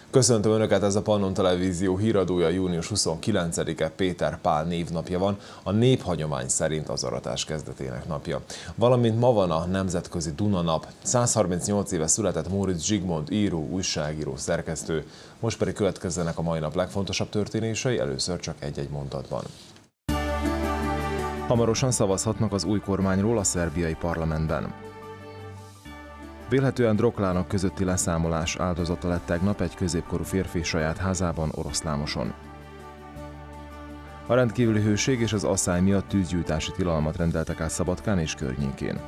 Köszöntöm Önöket, ez a Pannon Televízió híradója, június 29-e Péter Pál névnapja van, a néphagyomány szerint az aratás kezdetének napja. Valamint ma van a Nemzetközi Duna nap. 138 éve született Móricz Zsigmond író, újságíró, szerkesztő. Most pedig következzenek a mai nap legfontosabb történései, először csak egy-egy mondatban. Hamarosan szavazhatnak az új kormányról a szerbiai parlamentben. Vélhetően drogklánok közötti leszámolás áldozata lett tegnap egy középkorú férfi saját házában, Oroszlámoson. A rendkívüli hőség és az asszály miatt tűzgyújtási tilalmat rendeltek át Szabadkán és környékén.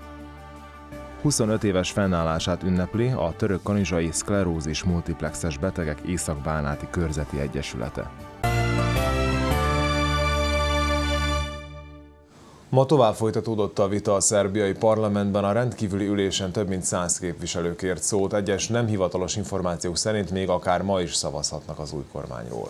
25 éves fennállását ünnepli a Törökkanizsai Szklerózis Multiplexes Betegek Észak-Bánáti Körzeti Egyesülete. Ma tovább folytatódott a vita a szerbiai parlamentben, a rendkívüli ülésen több mint 100 képviselő kért szót, egyes nem hivatalos információk szerint még akár ma is szavazhatnak az új kormányról.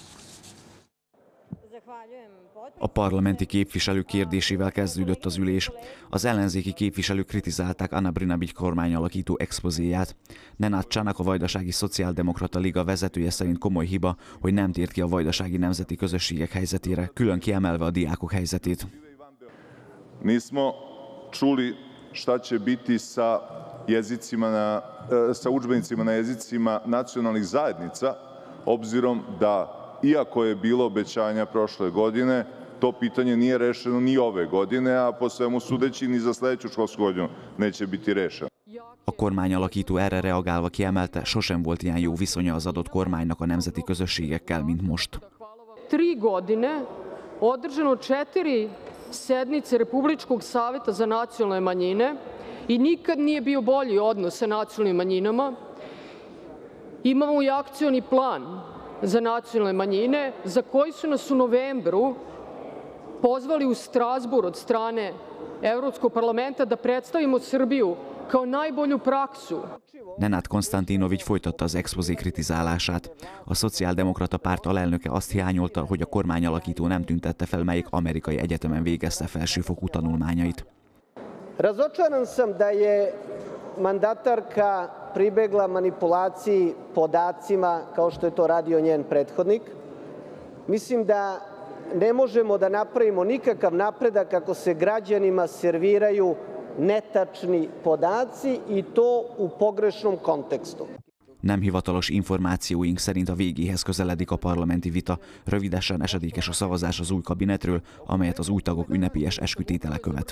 A parlamenti képviselők kérdésével kezdődött az ülés. Az ellenzéki képviselők kritizálták Ana Brnabić kormányalakító expozéját. Nenad Csanak, a Vajdasági Szociáldemokrata Liga vezetője szerint komoly hiba, hogy nem tért ki a vajdasági nemzeti közösségek helyzetére, külön kiemelve a diákok helyzetét. Nismo čuli šta će biti sa udžbenicima na jezicima nacionalnih zajednica, obzirom da, iako je bilo obećanja prošle godine, to pitanje nije rešeno ni ove godine, a po svemu sudeći ni za sledeću školsku godinu neće biti rešeno. A kormányalakító erre reagálva kiemelte, sosem volt ilyen jó viszonya az adott kormánynak a nemzeti közösségekkel, mint most. 3 godine održano 4 sednice Republičkog saveta za nacionalne manjine i nikad nije bio bolji odnos sa nacionalnim manjinama. Imamo i akcioni plan za nacionalne manjine za koji su nas u novembru pozvali u Strasbourg od strane Europskog parlamenta da predstavimo Srbiju kao najbolju praksu. Nenad Konstantinović folytatta az expozé kritizálását. A Szociáldemokrata párt alelnöke azt hiányolta, hogy a kormányalakító nem tüntette fel, melyik amerikai egyetemen végezte felsőfokú tanulmányait. Razočaran sam da je mandatarka pribegla manipulaciji podacima kao što je to radio njen prethodnik. Mislim da ne možemo da napravimo nikakav napredak ako se građanima serviraju netačni podaci i to u pogrešnom kontekstu. Nem hivatalos információink szerint a végéhez közeledik a parlamenti vita. Rövidesen esedékes a szavazás az új kabinetről, amelyet az új tagok ünnepélyes eskütétele követ.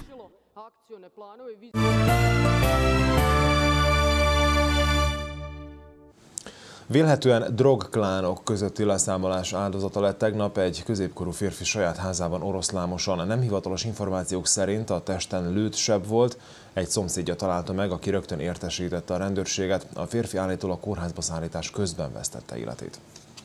Vélhetően drogklánok közötti leszámolás áldozata lett tegnap egy középkorú férfi saját házában, Oroszlámoson. A nem hivatalos információk szerint a testen lőtt seb volt, egy szomszédja találta meg, aki rögtön értesítette a rendőrséget. A férfi állítólag kórházba szállítás közben vesztette életét.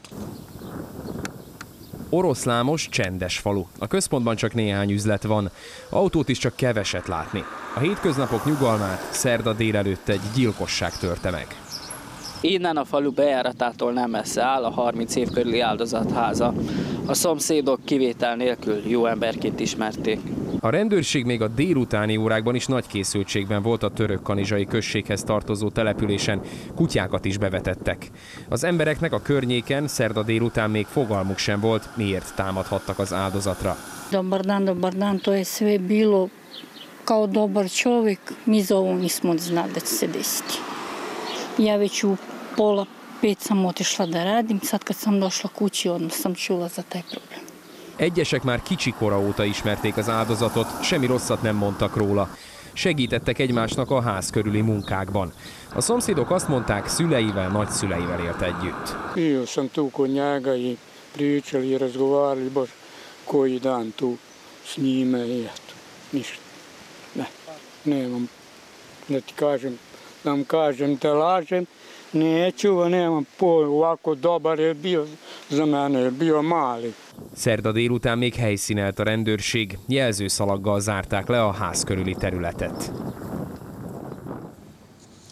Oroszlámos csendes falu. A központban csak néhány üzlet van. Autót is csak keveset látni. A hétköznapok nyugalmát szerda délelőtt egy gyilkosság törte meg. Innen a falu bejáratától nem messze áll a 30 év körüli áldozat háza. A szomszédok kivétel nélkül jó emberként ismerték. A rendőrség még a délutáni órákban is nagy készültségben volt a Törökkanizsai községhez tartozó településen, kutyákat is bevetettek. Az embereknek a környéken szerda délután még fogalmuk sem volt, miért támadhattak az áldozatra. Dobar dan, to je sve bilo kao dobar čovjek, mi za ovo nismo znali da će se desiti. Ja već u 4:30 sam otišla da radim, sad kad sam došla kući, odmah sam čula za taj problem. Egyesek már kicsi kora óta ismerték az áldozatot, semmi rosszat nem mondtak róla. Segítettek egymásnak a ház körüli munkákban. A szomszédok azt mondták, szüleivel, nagyszüleivel élt együtt. Bio sam tu kod njega i pričali i razgovarali baš koji dan tu s njime i eto, ništa. Ne, nemam, da ti kažem, da vam kažem, te lažem, neću, nemam pojma, ovako dobar je bio za mene, je bio mali. Szerda délután még helyszínelt a rendőrség, jelzőszalaggal zárták le a ház körüli területet.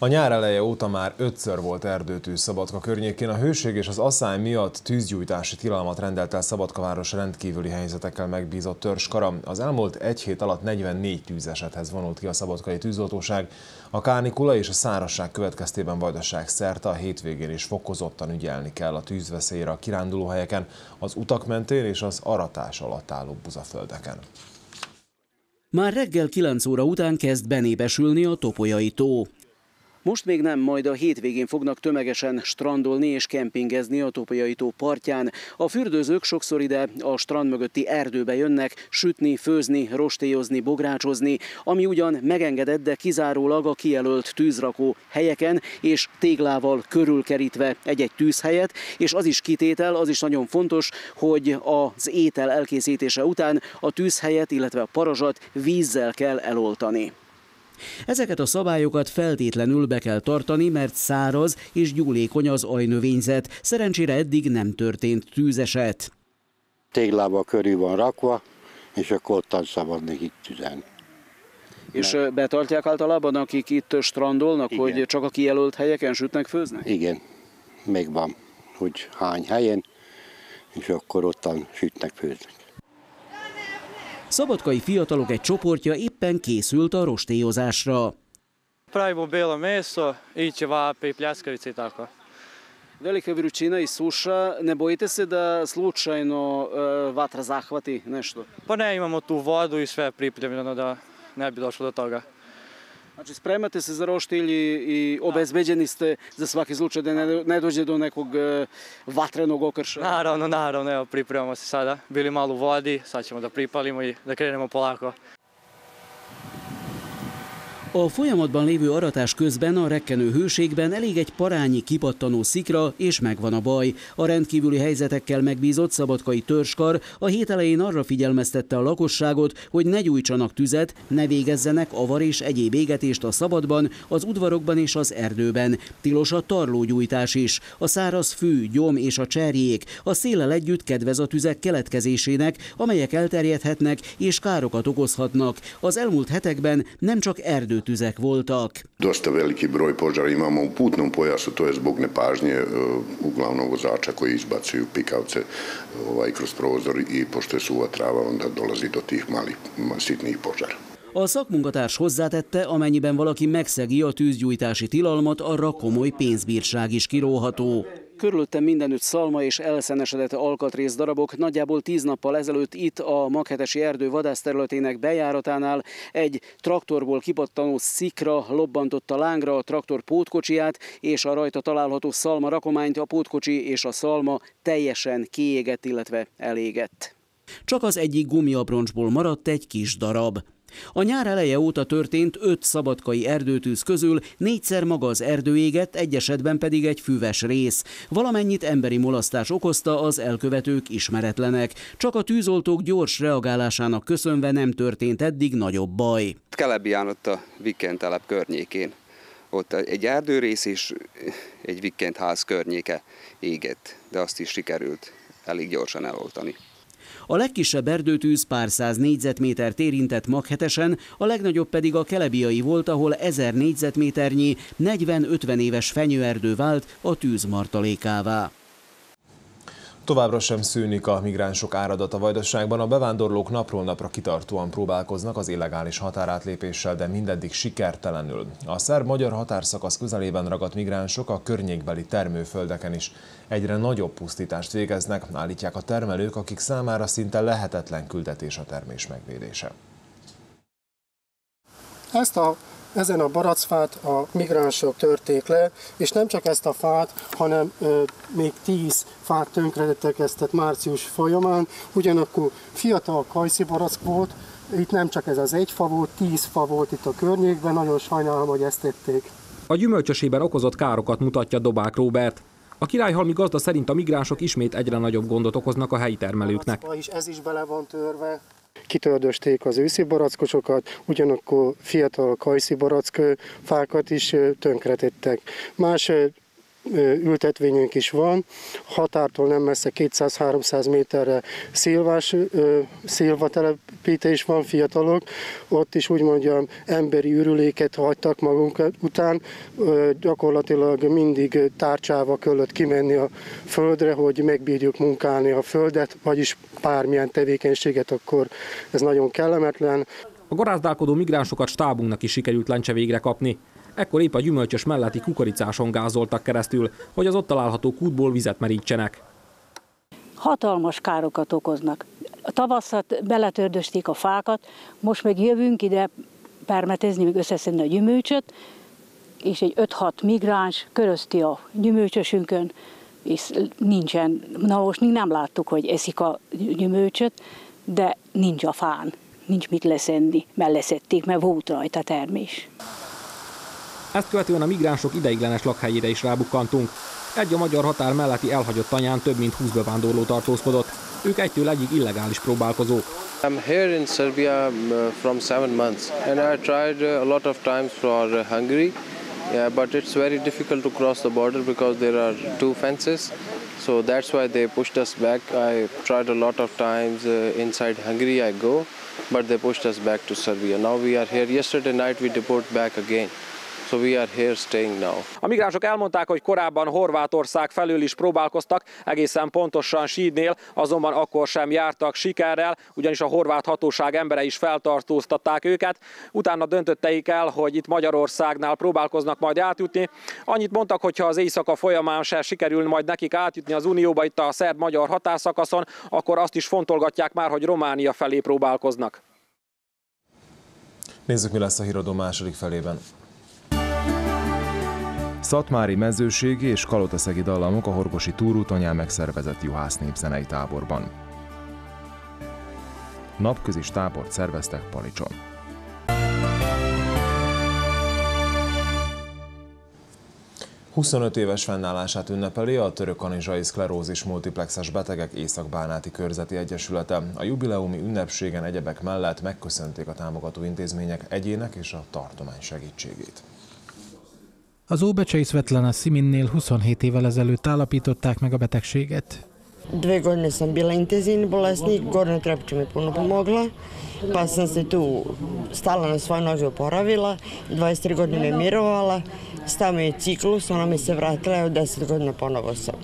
A nyár eleje óta már 5-ször volt erdőtűz Szabadka környékén. A hőség és az asszály miatt tűzgyújtási tilalmat rendelt el Szabadkaváros rendkívüli helyzetekkel megbízott törzskara. Az elmúlt egy hét alatt 44 tűzesethez vonult ki a szabadkai tűzoltóság. A kánikula és a szárazság következtében Vajdaság szerte a hétvégén is fokozottan ügyelni kell a tűzveszélyre a kirándulóhelyeken, az utak mentén és az aratás alatt álló buzaföldeken. Már reggel 9 óra után kezd benépesülni a Topolyai tó. Most még nem, majd a hétvégén fognak tömegesen strandolni és kempingezni a Topolyai tó partján. A fürdőzők sokszor ide a strand mögötti erdőbe jönnek sütni, főzni, rostélyozni, bográcsozni, ami ugyan megengedett, de kizárólag a kijelölt tűzrakó helyeken és téglával körülkerítve egy-egy tűzhelyet, és az is kitétel, az is nagyon fontos, hogy az étel elkészítése után a tűzhelyet, illetve a parazsat vízzel kell eloltani. Ezeket a szabályokat feltétlenül be kell tartani, mert száraz és gyúlékony az ajnövényzet. Szerencsére eddig nem történt tűzeset. Téglával körül van rakva, és akkor ottan szabad nekik tüzelni. És betartják általában, akik itt strandolnak, igen, hogy csak a kijelölt helyeken sütnek, főznek? Igen, megvan, hogy hány helyen, és akkor ottan sütnek, főznek. Szabadkai fiatalok egy csoportja éppen készült a rostélyozásra. Pravimo belo meso i ćevape i pljeskavice i tako. Velika vrućina i suša, ne bojite se da slučajno vatra zahvati nešto? Pa ne, imamo tu vodu i sve pripremljeno da ne bi došlo do toga. Znači, spremate se za roštilj i obezbeđeni ste za svaki slučaj da ne dođe do nekog vatrenog okrša? Naravno, evo pripremamo se sada. Bili malo u vodi, sad ćemo da pripalimo i da krenemo polako. A folyamatban lévő aratás közben a rekkenő hőségben elég egy parányi kipattanó szikra, és megvan a baj. A rendkívüli helyzetekkel megbízott szabadkai törzskar a hét elején arra figyelmeztette a lakosságot, hogy ne gyújtsanak tüzet, ne végezzenek avar és egyéb égetést a szabadban, az udvarokban és az erdőben. Tilos a tarlógyújtás is. A száraz fű, gyom és a cserjék a széllel együtt kedvez a tüzek keletkezésének, amelyek elterjedhetnek és károkat okozhatnak. Az elmúlt hetekben nem csak tüzek voltak. Dosta veliki broj požara imamo u putnom pojasu, to je zbog nepažnje uglavnom vozača koji izbacuju pikavce kroz prozor i pošto je suva trava, onda dolazi do tih malih sitnih požara. A szakmunkatárs hozzátette, amennyiben valaki megszegi a tűzgyújtási tilalmat, arra komoly pénzbírság is kiróható. Körülöttem mindenütt szalma és elszenesedett alkatrészdarabok. Nagyjából 10 nappal ezelőtt itt a Maghetesi erdő vadászterületének bejáratánál egy traktorból kipattanó szikra lobbantotta lángra a traktor pótkocsiját, és a rajta található szalma rakományt, a pótkocsi és a szalma teljesen kiégett, illetve elégett. Csak az egyik gumiabroncsból maradt egy kis darab. A nyár eleje óta történt 5 szabadkai erdőtűz közül 4-szer maga az erdő égett, egy esetben pedig egy füves rész. Valamennyit emberi mulasztás okozta, az elkövetők ismeretlenek. Csak a tűzoltók gyors reagálásának köszönve nem történt eddig nagyobb baj. Kelebián ott a Vikkent telep környékén. Ott egy erdőrész és egy Vikkent ház környéke égett, de azt is sikerült elég gyorsan eloltani. A legkisebb erdőtűz pár száz négyzetmétert érintett Maghetesen, a legnagyobb pedig a Kelebiai volt, ahol 1000 négyzetméternyi, 40-50 éves fenyőerdő vált a tűz martalékává. Továbbra sem szűnik a migránsok áradata Vajdaságban. A bevándorlók napról napra kitartóan próbálkoznak az illegális határátlépéssel, de mindeddig sikertelenül. A szerb-magyar határszakasz közelében ragadt migránsok a környékbeli termőföldeken is egyre nagyobb pusztítást végeznek, állítják a termelők, akik számára szinte lehetetlen küldetés a termés megvédése. Ezen a barackfát a migránsok törték le, és nem csak ezt a fát, hanem még 10 fát tönkretettek ezt március folyamán. Ugyanakkor fiatal kajszi barack volt, itt nem csak ez az egy fa volt, 10 fa volt itt a környékben, nagyon sajnálom, hogy ezt tették. A gyümölcsösében okozott károkat mutatja Dobák Róbert. A királyhalmi gazda szerint a migránsok ismét egyre nagyobb gondot okoznak a helyi termelőknek. Ez is bele van törve. Kitördösték az őszi barackosokat, ugyanakkor fiatal kajszi barack fákat is tönkretettek. Más ültetvényünk is van, határtól nem messze 200-300 méterre szilvatelepítés van, fiatalok, ott is úgy mondjam emberi ürüléket hagytak magunk után, gyakorlatilag mindig tárcsával kellett kimenni a földre, hogy megbírjuk munkálni a földet, vagyis bármilyen tevékenységet, akkor ez nagyon kellemetlen. A garázdálkodó migránsokat stábunknak is sikerült lencse végre kapni. Ekkor épp a gyümölcsös melletti kukoricáson gázoltak keresztül, hogy az ott található kútból vizet merítsenek. Hatalmas károkat okoznak. A tavasszat beletördösték a fákat, most meg jövünk ide permetezni, meg összeszedni a gyümölcsöt, és egy 5-6 migráns körözti a gyümölcsösünkön, és nincsen, na most még nem láttuk, hogy eszik a gyümölcsöt, de nincs a fán, nincs mit leszenni, mert leszették, mert volt rajta termés. Ezt követően a migránsok ideiglenes lakhelyére is rábukkantunk. Egy a magyar határ melletti elhagyott tanyán több mint 20 bevándorló tartózkodott. Ők egytől egyig illegális próbálkozók. I'm here in Serbia from 7 months and I tried a lot of times for Hungary, but it's very difficult to cross the border because there are 2 fences. So that's why they pushed us back. I tried a lot of times inside Hungary I go, but they pushed us back to Serbia. Now we are here. Yesterday night we deport back again. So we are here staying now. A migránsok elmondták, hogy korábban Horvátország felől is próbálkoztak, egészen pontosan Sídnél, azonban akkor sem jártak sikerrel, ugyanis a horvát hatóság emberei is feltartóztatták őket. Utána döntötteik el, hogy itt Magyarországnál próbálkoznak majd átjutni. Annyit mondtak, hogy ha az éjszaka folyamán se sikerül majd nekik átjutni az Unióba itt a szerb-magyar határszakaszon, akkor azt is fontolgatják már, hogy Románia felé próbálkoznak. Nézzük, mi lesz a híradó második felében. Szatmári mezőségi és kalotaszegi dallamok a Horgosi túrúton megszervezett juhász népzenei táborban. Napközis tábort szerveztek Palicson. ...25 éves fennállását ünnepeli a Törökkanizsai Szklerózis Multiplexes Betegek Észak-Bánáti Körzeti Egyesülete. A jubileumi ünnepségen egyebek mellett megköszönték a támogató intézmények, egyének és a tartomány segítségét. Az Óbecsei Svetlana Siminnél 27 évvel ezelőtt állapították meg a betegséget. 2 godine sam bila intenzivni bolesnik, Gornja Trepača mi puno pomogla, pa sam se tu stala na svoje noge, oporavila, 23 godine me mirovala, stao mi je ciklus, ona mi se vratila, evo 10 godina ponovo sam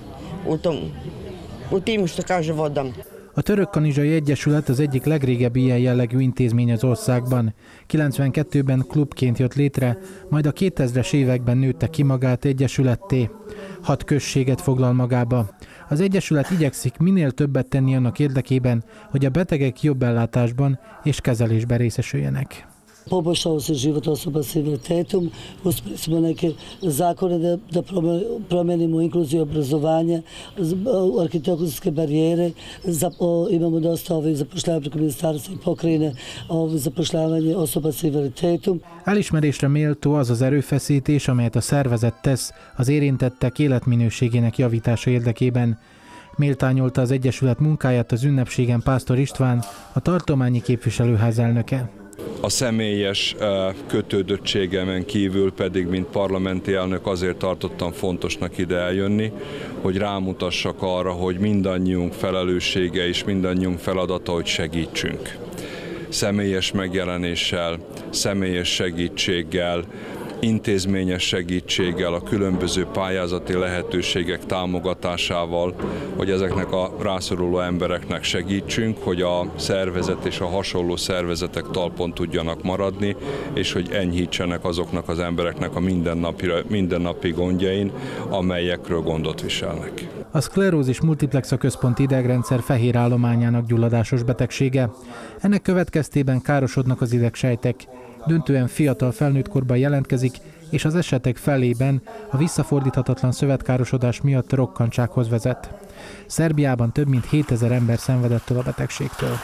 u tim, što kaže, vodam. A Törökkanizsai Egyesület az egyik legrégebbi ilyen jellegű intézmény az országban. 92-ben klubként jött létre, majd a 2000-es években nőtte ki magát egyesületté. 6 községet foglal magába. Az Egyesület igyekszik minél többet tenni annak érdekében, hogy a betegek jobb ellátásban és kezelésben részesüljenek. Poboljšao se život osoba s invaliditetom, uspjeli smo neke zakone da promenimo inkluziju obrazovanja, arhitektonske barijere, imamo dosta zapošljavanja preko ministarstva i pokrajine, zapošljavanje osoba s invaliditetom. Elismerésre méltó az az erőfeszítés, amelyet a szervezet tesz az érintettek életminőségének javítása érdekében. Méltányolta az Egyesület munkáját az ünnepségen Pásztor István, a tartományi képviselőház elnöke. A személyes kötődöttségemen kívül pedig, mint parlamenti elnök azért tartottam fontosnak ide eljönni, hogy rámutassak arra, hogy mindannyiunk felelőssége és mindannyiunk feladata, hogy segítsünk. Személyes megjelenéssel, személyes segítséggel, intézményes segítséggel, a különböző pályázati lehetőségek támogatásával, hogy ezeknek a rászoruló embereknek segítsünk, hogy a szervezet és a hasonló szervezetek talpon tudjanak maradni, és hogy enyhítsenek azoknak az embereknek a mindennapi gondjain, amelyekről gondot viselnek. A szklerózis multiplex a központi idegrendszer fehér állományának gyulladásos betegsége. Ennek következtében károsodnak az idegsejtek. Döntően fiatal felnőtt korban jelentkezik, és az esetek felében a visszafordíthatatlan szövetkárosodás miatt rokkantsághoz vezet. Szerbiában több mint 7000 ember szenvedett el a betegségtől.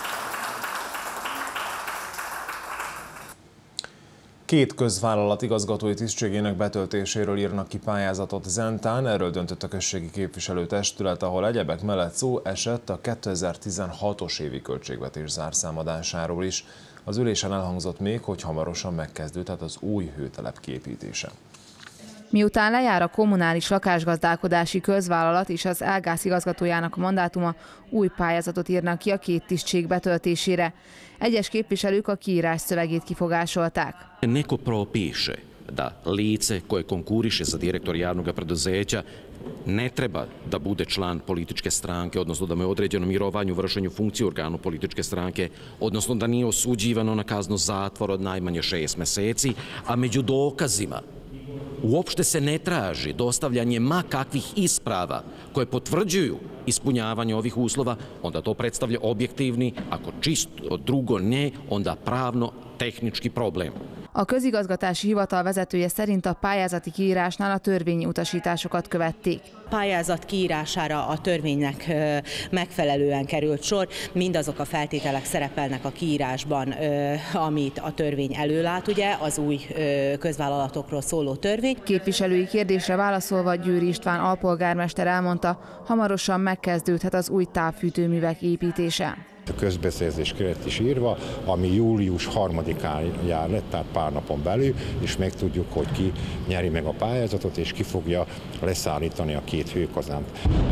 2 közvállalat igazgatói tisztségének betöltéséről írnak ki pályázatot Zentán, erről döntött a községi képviselőtestület, ahol egyebek mellett szó esett a 2016-os évi költségvetés zárszámadásáról is. Az ülésen elhangzott még, hogy hamarosan megkezdődhet az új hőtelep kiépítése. Miután lejár a kommunális lakásgazdálkodási közvállalat és az Elgász igazgatójának a mandátuma, új pályázatot írnak ki a 2 tisztség betöltésére. Egyes képviselők a kiírás szövegét kifogásolták. Neko propiše da lice koje konkuriše za direktor javnog preduzeća ne treba da bude član političke stranke, odnosno da mu je određeno mirovanju vršenju funkcije u organu političke stranke, odnosno da nije osuđivano na kaznu zatvora od najmanje 6 meseci, a među dokazima uopšte se ne traži dostavljanje ma kakvih isprava koje potvrđuju ispunjavanje ovih uslova, onda to predstavlja objektivni, ako čisto drugo ne, onda pravno-tehnički problem. A közigazgatási hivatal vezetője szerint a pályázati kiírásnál a törvényi utasításokat követték. Pályázat kiírására a törvénynek megfelelően került sor. Mindazok a feltételek szerepelnek a kiírásban, amit a törvény előlát, ugye, az új közvállalatokról szóló törvény. Képviselői kérdésre válaszolva Győri István alpolgármester elmondta, hamarosan megkezdődhet az új távfűtőművek építése. A közbeszerzés keret is írva, ami július 3-án jár le, tehát pár napon belül, és megtudjuk, hogy ki nyeri meg a pályázatot, és ki fogja leszállítani a 2 hőkazánt.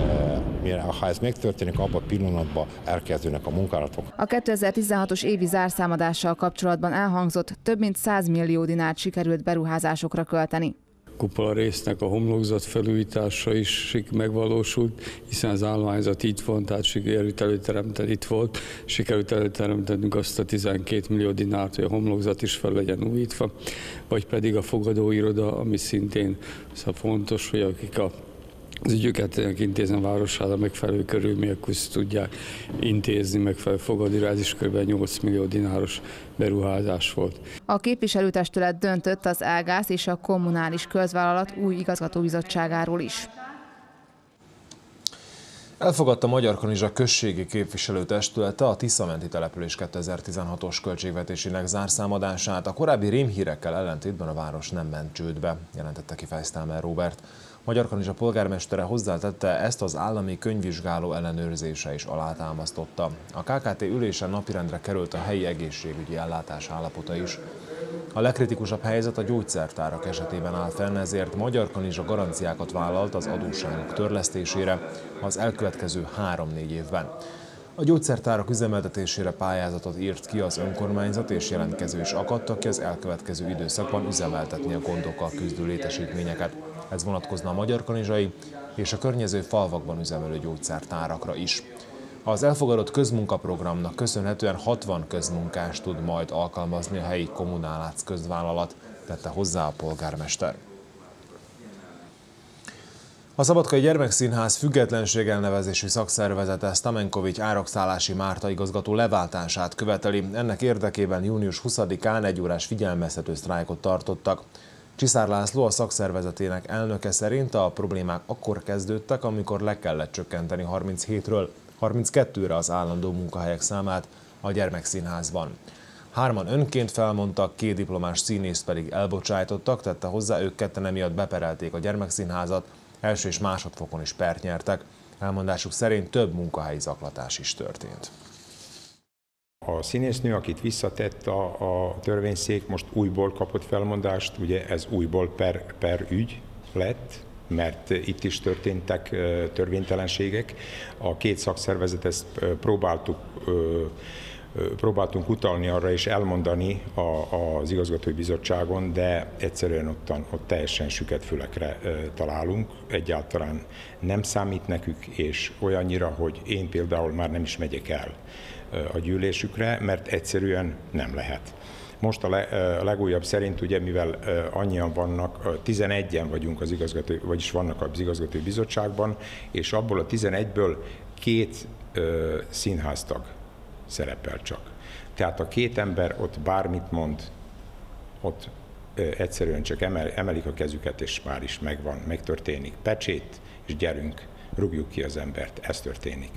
Ha ez megtörténik, abban a pillanatban elkezdődnek a munkálatok. A 2016-os évi zárszámadással kapcsolatban elhangzott, több mint 100 millió dinárt sikerült beruházásokra költeni. Kupola résznek a homlokzat felújítása is megvalósult, hiszen az állományzat itt van, tehát sikerült előteremteni itt volt. Sikerült előteremtenünk azt a 12 millió dinárt, hogy a homlokzat is fel legyen újítva, vagy pedig a fogadóiroda, ami szintén fontos, hogy akik az ügyöket intézen városára megfelelő körülmények között tudják intézni, megfelelő fogadóiroda, ez is kb. 8 millió dináros beruházás volt. A képviselőtestület döntött az Elgász és a kommunális közvállalat új igazgatóbizottságáról is. Elfogadta Magyarkanizsa községi képviselőtestülete a Tiszamenti település 2016-os költségvetésének zárszámadását. A korábbi rémhírekkel ellentétben a város nem ment csődbe, jelentette ki Feistelmer Róbert. Magyarkanizsa polgármestere hozzátette, ezt az állami könyvvizsgáló ellenőrzése is alátámasztotta. A KKT ülésen napirendre került a helyi egészségügyi ellátás állapota is. A legkritikusabb helyzet a gyógyszertárak esetében áll fenn, ezért Magyarkanizsa garanciákat vállalt az adósságok törlesztésére az elkövetkező 3-4 évben. A gyógyszertárak üzemeltetésére pályázatot írt ki az önkormányzat, és jelentkező is akadt, aki az elkövetkező időszakban üzemeltetni a gondokkal küzdő létesítményeket. Ez vonatkozna a magyarkanizsai és a környező falvakban üzemelő gyógyszertárakra is. Az elfogadott közmunkaprogramnak köszönhetően 60 közmunkást tud majd alkalmazni a helyi kommunálác közvállalat, tette hozzá a polgármester. A Szabadkai Gyermekszínház függetlenség elnevezésű szakszervezete Stamenkovics Árakszállási Márta igazgató leváltását követeli. Ennek érdekében június 20-án 1 órás figyelmeztető sztrájkot tartottak. Csiszár László, a szakszervezetének elnöke szerint a problémák akkor kezdődtek, amikor le kellett csökkenteni 37-ről 32-re az állandó munkahelyek számát a Gyermekszínházban. 3-an önként felmondtak, 2 diplomás színészt pedig elbocsájtottak, tette hozzá, ők ketten emiatt beperelték a Gyermekszínházat, első és másodfokon is pert nyertek. Elmondásuk szerint több munkahelyi zaklatás is történt. A színésznő, akit visszatett a törvényszék, most újból kapott felmondást, ugye ez újból per ügy lett, mert itt is történtek törvénytelenségek. A 2 szakszervezet ezt próbáltunk utalni arra és elmondani az igazgatói bizottságon, de egyszerűen ott teljesen süket fülekre találunk. Egyáltalán nem számít nekük, és olyannyira, hogy én például már nem is megyek el a gyűlésükre, mert egyszerűen nem lehet. Most a legújabb szerint, ugye, mivel annyian vannak, 11-en vagyunk vagyis vannak az igazgatói bizottságban, és abból a 11-ből 2 színháztag szerepel csak. Tehát a 2 ember ott bármit mond, ott egyszerűen csak emelik a kezüket, és már is megtörténik. Pecsét, és gyerünk, rúgjuk ki az embert, ez történik.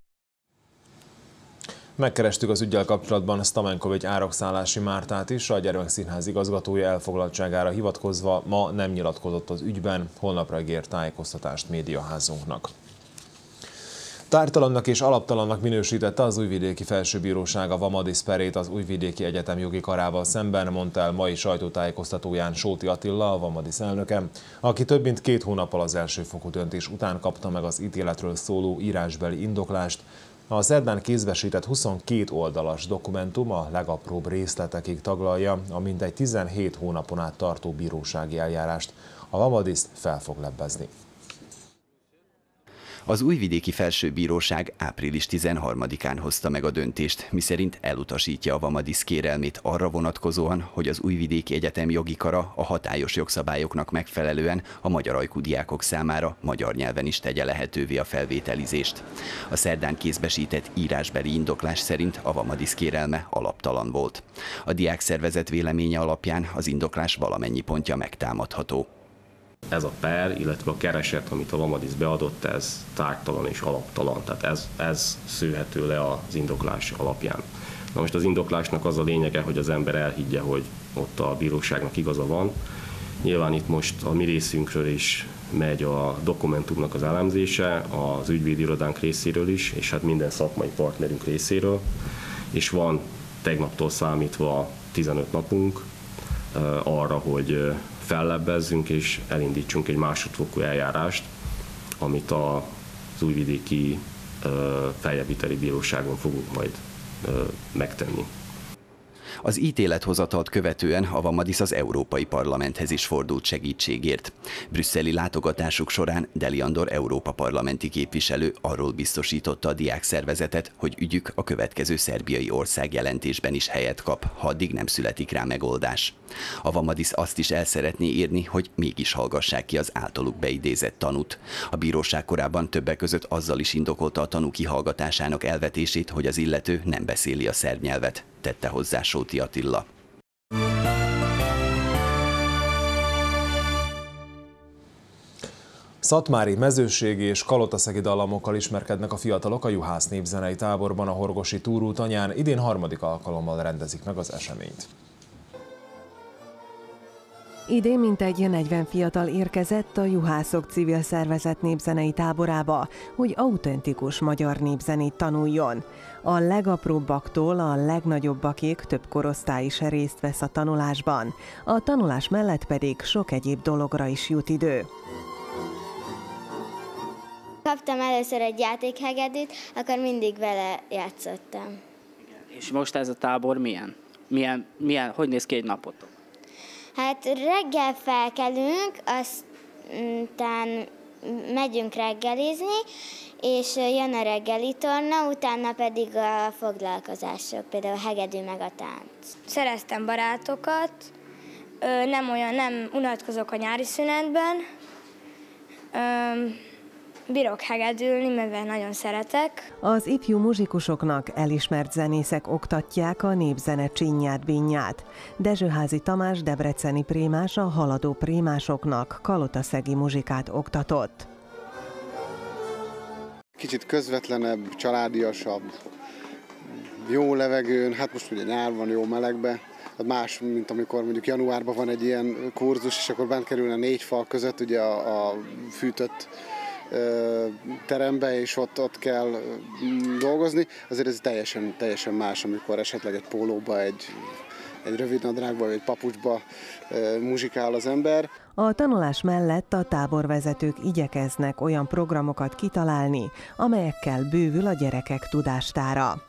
Megkerestük az üggyel kapcsolatban Stamenkovics Árakszállási Mártát is, a Gyermekszínház igazgatója elfoglaltságára hivatkozva ma nem nyilatkozott az ügyben, holnapra ígért tájékoztatást médiaházunknak. Tártalannak és alaptalannak minősítette az Újvidéki Felsőbíróság a Vamadis perét az Újvidéki Egyetem jogi karával szemben, mondta el mai sajtótájékoztatóján Sóti Attila, a Vamadis elnöke, aki több mint 2 hónappal az elsőfokú döntés után kapta meg az ítéletről szóló írásbeli indoklást. A szerdán kézbesített 22 oldalas dokumentum a legapróbb részletekig taglalja a mintegy 17 hónapon át tartó bírósági eljárást. A Vamadiszt fel fog lebbezni. Az Újvidéki Felsőbíróság április 13-án hozta meg a döntést, miszerint elutasítja a Vamadis kérelmét arra vonatkozóan, hogy az Újvidéki Egyetem jogi kara a hatályos jogszabályoknak megfelelően a magyar ajkú diákok számára magyar nyelven is tegye lehetővé a felvételizést. A szerdán kézbesített írásbeli indoklás szerint a Vamadis kérelme alaptalan volt. A diákszervezet véleménye alapján az indoklás valamennyi pontja megtámadható. Ez a per, illetve a kereset, amit a Vamadis beadott, ez tárgytalan és alaptalan, tehát ez szőhető le az indoklás alapján. Na most az indoklásnak az a lényege, hogy az ember elhiggye, hogy ott a bíróságnak igaza van. Nyilván itt most a mi részünkről is megy a dokumentumnak az elemzése, az ügyvédi irodánk részéről is, és hát minden szakmai partnerünk részéről, és van tegnaptól számítva 15 napunk arra, hogy fellebbezzünk és elindítsunk egy másodfokú eljárást, amit az Újvidéki Feljebbviteli Bíróságon fogunk majd megtenni. Az ítélethozatalt követően a Vamadis az Európai Parlamenthez is fordult segítségért. Brüsszeli látogatásuk során Deli Andor Európa parlamenti képviselő arról biztosította a diákszervezetet, hogy ügyük a következő szerbiai országjelentésben is helyet kap, ha addig nem születik rá megoldás. A Vamadis azt is el szeretné érni, hogy mégis hallgassák ki az általuk beidézett tanút. A bíróság korábban többek között azzal is indokolta a tanú kihallgatásának elvetését, hogy az illető nem beszéli a szerb nyelvet, tette hozzá Sóti Attila. Szatmári, mezőségi és kalotaszegi dallamokkal ismerkednek a fiatalok a Juhász népzenei táborban a Horgosi túrútanyán. Idén 3. alkalommal rendezik meg az eseményt. Idén mintegy 40 fiatal érkezett a Juhászok civil szervezet népzenei táborába, hogy autentikus magyar népzenét tanuljon. A legapróbbaktól a legnagyobbakig több korosztály is részt vesz a tanulásban. A tanulás mellett pedig sok egyéb dologra is jut idő. Kaptam először egy játékhegedűt, akkor mindig vele játszottam. És most ez a tábor milyen? Hogy néz ki egy napotok? Hát reggel felkelünk, aztán megyünk reggelizni, és jön a reggeli torna, utána pedig a foglalkozások, például a hegedű meg a tánc. Szereztem barátokat, nem unatkozok a nyári szünetben, bírok hegedülni, mivel nagyon szeretek. Az ifjú muzsikusoknak elismert zenészek oktatják a népzene csinyát-binnyát. Dezsőházi Tamás debreceni prémás a haladó prémásoknak kalotaszegi muzsikát oktatott. Kicsit közvetlenebb, családiasabb, jó levegőn, hát most ugye nyár van, jó melegbe. Más, mint amikor mondjuk januárban van egy ilyen kurzus, és akkor bent kerülne 4 fal között ugye a fűtött terembe, és ott kell dolgozni. Azért ez teljesen más, amikor esetleg egy pólóba, egy rövid nadrágba, vagy egy papucsba muzsikál az ember. A tanulás mellett a táborvezetők igyekeznek olyan programokat kitalálni, amelyekkel bővül a gyerekek tudástára.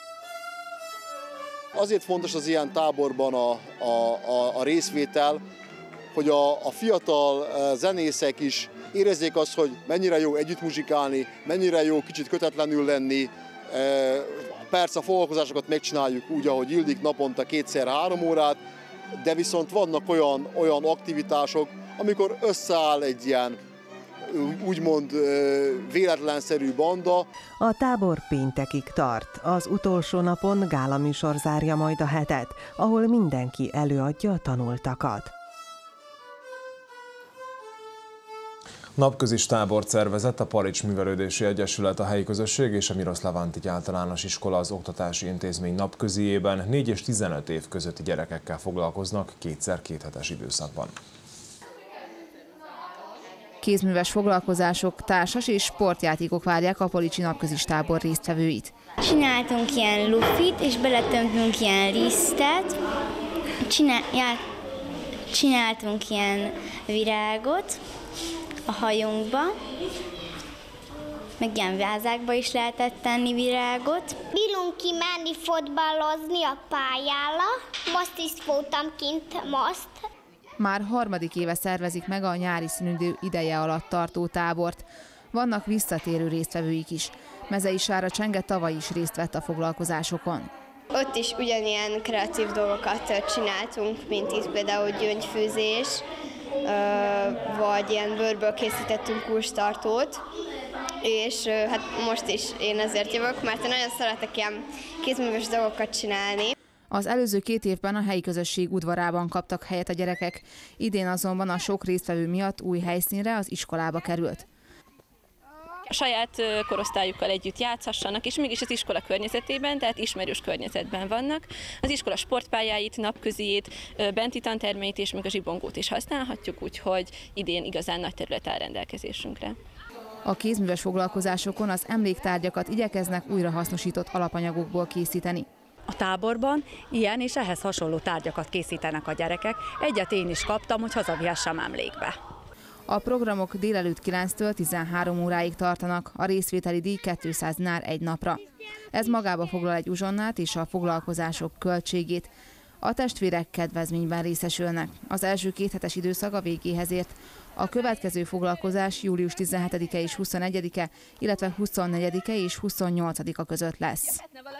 Azért fontos az ilyen táborban a részvétel, hogy a fiatal zenészek is érezzék azt, hogy mennyire jó együtt muzsikálni, mennyire jó kicsit kötetlenül lenni. Persze a foglalkozásokat megcsináljuk úgy, ahogy illik, naponta 2-3 órát, de viszont vannak olyan aktivitások, amikor összeáll egy ilyen úgymond véletlenszerű banda. A tábor péntekig tart. Az utolsó napon gálaműsor zárja majd a hetet, ahol mindenki előadja a tanultakat. Napközis tábort szervezett a Palics Művelődési Egyesület, a helyi közösség és a Miroszláv Antik Általános Iskola az oktatási intézmény napközijében. 4 és 15 év közötti gyerekekkel foglalkoznak 2x2 hetes időszakban. Kézműves foglalkozások, társas és sportjátékok várják a Policsi napközis tábor résztvevőit. Csináltunk ilyen lufit, és beletöntünk ilyen lisztet, csináltunk ilyen virágot a hajunkba, meg ilyen vázákba is lehetett tenni virágot. Bírunk kimenni fotballozni a pályára, most is voltam kint most. Már harmadik éve szervezik meg a nyári szünidő ideje alatt tartó tábort. Vannak visszatérő résztvevőik is. Mezei Sára Csenge tavaly is részt vett a foglalkozásokon. Ott is ugyanilyen kreatív dolgokat csináltunk, mint itt például gyöngyfőzés, vagy ilyen bőrből készítettünk kulcstartót. És hát most is én ezért jövök, mert én nagyon szeretek ilyen kézműves dolgokat csinálni. Az előző 2 évben a helyi közösség udvarában kaptak helyet a gyerekek. Idén azonban a sok résztvevő miatt új helyszínre, az iskolába került. A saját korosztályukkal együtt játszhassanak, és mégis az iskola környezetében, tehát ismerős környezetben vannak. Az iskola sportpályáit, napköziét, benti tantermeit és még a zsibongót is használhatjuk, úgyhogy idén igazán nagy terület áll rendelkezésünkre. A kézműves foglalkozásokon az emléktárgyakat igyekeznek újrahasznosított alapanyagokból készíteni. A táborban ilyen és ehhez hasonló tárgyakat készítenek a gyerekek. Egyet én is kaptam, hogy hazavihessem emlékbe. A programok délelőtt 9-től 13 óráig tartanak, a részvételi díj 200 dinár egy napra. Ez magába foglal egy uzsonnát és a foglalkozások költségét. A testvérek kedvezményben részesülnek. Az első 2 hetes időszak a végéhez ért. A következő foglalkozás július 17-e és 21-e, illetve 24-e és 28-a között lesz.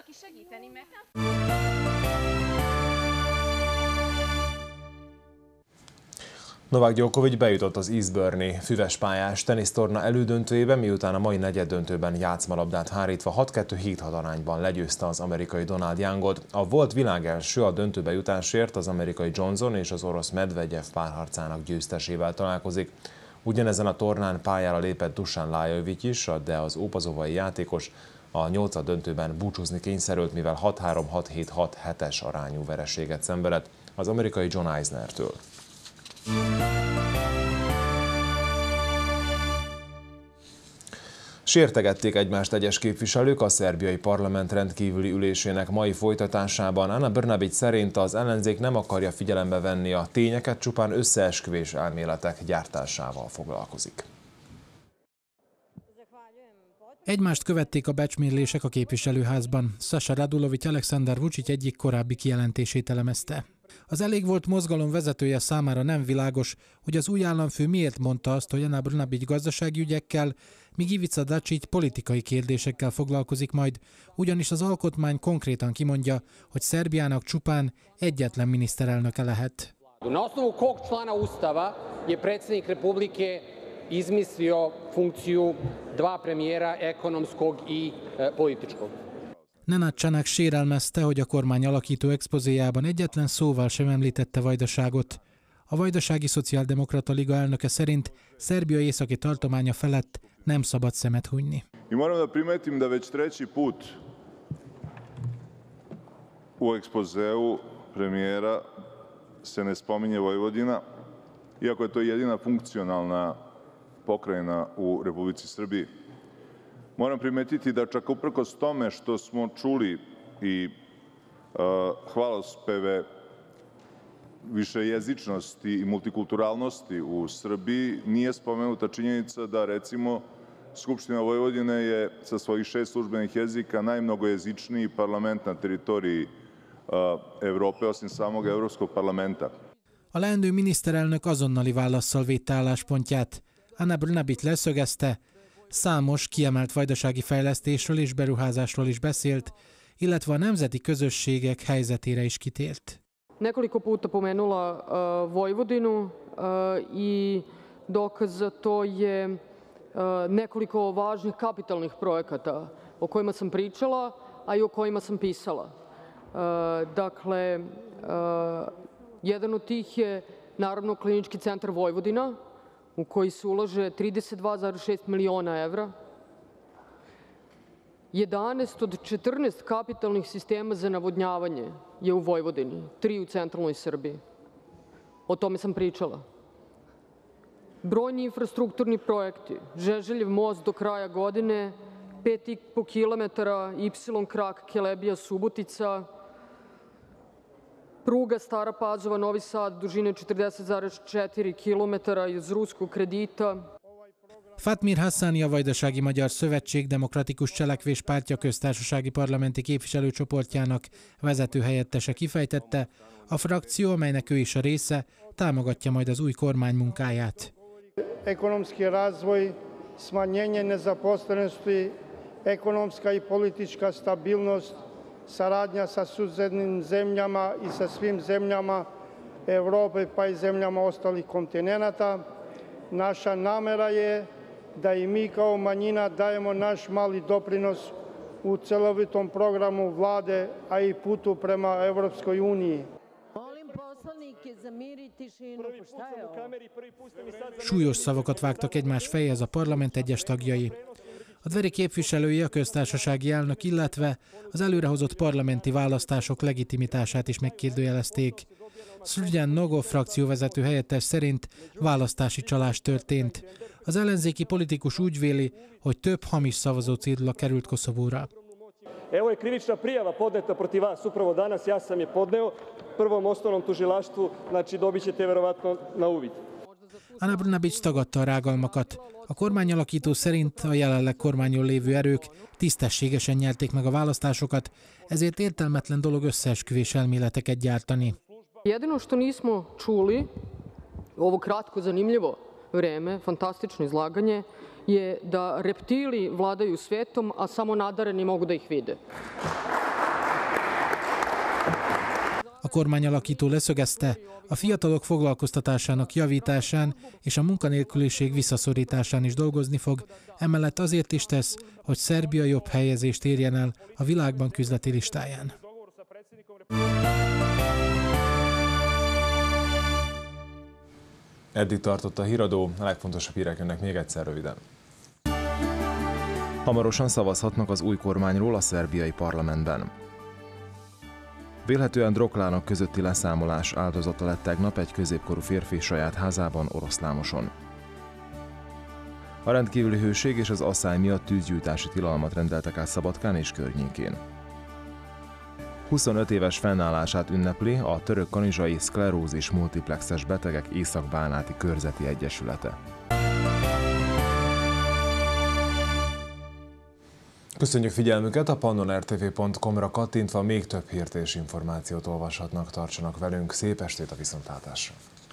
Novák Djokovic bejutott az Eastbourne-i füvespályás tenisztorna elődöntőjébe, miután a mai negyeddöntőben játszmalabdát hárítva 6-2-7-6 arányban legyőzte az amerikai Donald Youngot. A volt világelső a döntőbe jutásért az amerikai Johnson és az orosz Medvegyev párharcának győztesével találkozik. Ugyanezen a tornán pályára lépett Dusan Lajovic is, de az ópazovai játékos a 8. döntőben búcsúzni kényszerült, mivel 6-3-6-7-6-7-es arányú vereséget szenvedett az amerikai John Isnertől. Sértegették egymást egyes képviselők a szerbiai parlament rendkívüli ülésének mai folytatásában. Ana Brnabić szerint az ellenzék nem akarja figyelembe venni a tényeket, csupán összeesküvés elméletek gyártásával foglalkozik. Egymást követték a becsmérlések a képviselőházban. Saša Radulović Aleksandar Vučić egyik korábbi kijelentését elemezte. Az Elég volt mozgalom vezetője számára nem világos, hogy az új államfő miért mondta azt, hogy Ana Brnabić gazdasági ügyekkel, míg Ivica Dačić politikai kérdésekkel foglalkozik majd, ugyanis az alkotmány konkrétan kimondja, hogy Szerbiának csupán egyetlen miniszterelnöke lehet. Na osnovu kog člana Ustava je predsjednik Republike izmislio funkciju dva premijera, ekonomskog i političkog. Nenad Čanak sérelmezte, hogy a kormány alakító expozéjában egyetlen szóval sem említette Vajdaságot. A Vajdasági Szociáldemokrata Liga elnöke szerint Szerbia északi tartománya felett nem szabad szemet hunyni. I moram da primetim da već treći put u ekspozeu premijera se ne spominje Vojvodina, iako je to jedina funkcionalna pokrajina u Republici Srbiji. Moram primetiti da čak uprkos tome što smo čuli i hvalospeve višejezičnosti i multikulturalnosti u Srbiji, nije spomenuta činjenica da recimo Skupština Vojvodine je sa svojih 6 službenih jezika najmnogojezičniji parlament na teritoriji Európe, osim samog Európskog parlamenta. A leendő miniszterelnök azonnali válasszal védte álláspontját. Ana Brnabić leszögezte, számos kiemelt vajdasági fejlesztésről és beruházásról is beszélt, illetve a nemzeti közösségek helyzetére is kitért. Nekoliko puta pomenula Vojvodinu i dokaz za to je nekoliko važnih kapitalnih projekata o kojima sam pričala, a i o kojima sam pisala. Dakle, jedan od tih je naravno Klinički centar Vojvodina, u koji se ulaže 32,6 miliona evra. 11 od 14 kapitalnih sistema za navodnjavanje je u Vojvodini, 3 u centralnoj Srbiji. O tome sam pričala. brojni infrastrukturni projekti, Žeželjev most do kraja godine, 5,5 km Y-krak Kelebija-Subotica, pruga Stara Pazova-Novi Sad dužine 40,4 km iz ruskog kredita. Fatmir Hassani, a Vajdasági Magyar Szövetség Demokratikus Cselekvés Pártja köztársasági parlamenti képviselőcsoportjának vezető helyettese kifejtette, a frakció, amelynek ő is a része, támogatja majd az új kormány munkáját. Ekonomski razvoj, smanjenje nezaposlenosti, ekonomska i politička stabilnost, saradnja sa susednim zemljama i sa svim zemljama Evrope pa i zemljama ostalih kontinenata. Naša namera je da i mi kao manjina dajemo naš mali doprinos u celovitom programu vlade, a i putu prema Evropskoj uniji. Súlyos szavakat vágtak egymás fejéhez a parlament egyes tagjai. A Tveri képviselői, a köztársasági elnök, illetve az előrehozott parlamenti választások legitimitását is megkérdőjelezték. Szrudján Nogov frakcióvezető helyettes szerint választási csalás történt. Az ellenzéki politikus úgy véli, hogy több hamis szavazócédula került Koszovóra. Evo je krivična prijava podneta protiv vas upravo danas, ja sam je podneo prvom osnovnom tužilaštvu, znači dobit ćete verovatno na uvid. Ana Brnabić tagadta a rágalmakat. A kormányalakító szerint a jelenleg kormányon lévő erők tisztességesen nyerték meg a választásokat, ezért értelmetlen dolog összeesküvés elméleteket gyártani. Jedino što nismo čuli, ovo kratko zanimljivo vreme, fantastično izlaganje, je da reptili vladaju svetom, a samo nadareni mogu da ih vide. A kormányalakító leszögezte, a fiatalok foglalkoztatásának javításán és a munkanélküliség visszaszorításán is dolgozni fog, emellett azért is tesz, hogy Szerbia jobb helyezést érjen el a Világbank üzleti listáján. Eddig tartott a híradó, a legfontosabb hírek jönnek még egyszer röviden. Hamarosan szavazhatnak az új kormányról a szerbiai parlamentben. Vélhetően droglának közötti leszámolás áldozata lett tegnap egy középkorú férfi saját házában Oroszlámoson. A rendkívüli hőség és az asszály miatt tűzgyújtási tilalmat rendeltek át Szabadkán és környékén. 25 éves fennállását ünnepli a török kanizsai szklerózis multiplexes betegek Észak-Bánáti Körzeti Egyesülete. Köszönjük figyelmüket, a pannonrtv.com-ra kattintva még több hírt és információt olvashatnak, tartsanak velünk, szép estét a viszontlátásra!